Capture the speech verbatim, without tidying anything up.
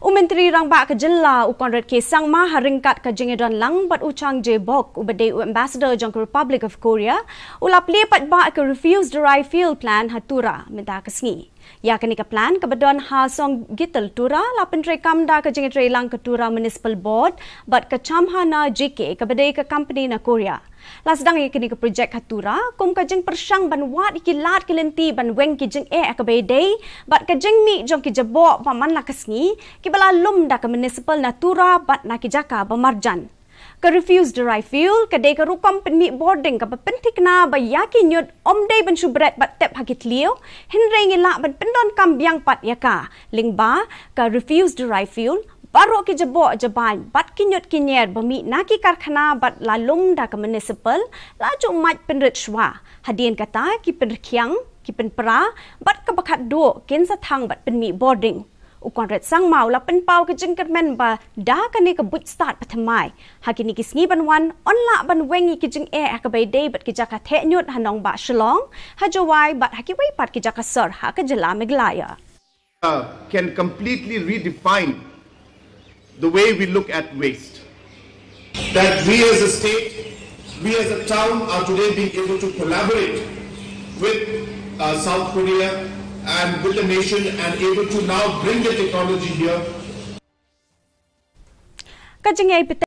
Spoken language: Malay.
Myntri Rangbah ke Jylla u konrad ke sangma haringkat ke jengedan lang bat uchang je bok u bade u ambassador jong Republic of Korea ula Plie pat ba ke refuse derived fuel plan ha Tura minta kesngi. Ya kini ke plan ke bedon ha song gitel Tura la pentri kamda ke jengedan lang ke Tura Municipal Board bat ke chamha na J K ke bade ke company na Korea. La sedang kini ke projek ha Tura kum ke jeng persang ban wat ikilat kelenti ban weng ki jeng e ke bade bat ke jeng mi jong ki jebok paman la kesngi ki bala lum da ke municipal na Tura bat na ki jaka bamarjan. Ke refuse derived fuel ke de ke rupam penmi boarding ke pentik na ba yaki nyut omde ban subret bat tep hakit liu henre ngila ban pendon kambiang pat yaka lingba ke refuse derived fuel baru ki jebok jeban bat kinyut kinyer bami naki karkhana bat lalum da ke municipal laju mat penrit shwa hadien kata ki penrkiang ki penpra bat ke bakat do kin sathang bat penmi boarding ukon ret sang mau la penpau ke jengker men ba da kani ke but start pathamai hakini ki sngi ban wan onla ban wengi ki jeng e ka bai day bat ki jaka the nyut hanong ba shlong hajawai bat haki wai pat ki jaka sor ha ke Jylla meglaya uh, can completely redefine the way we look at waste. That we as a state, we as a town are today being able to collaborate with uh, South Korea and with the nation and able to now bring the technology here.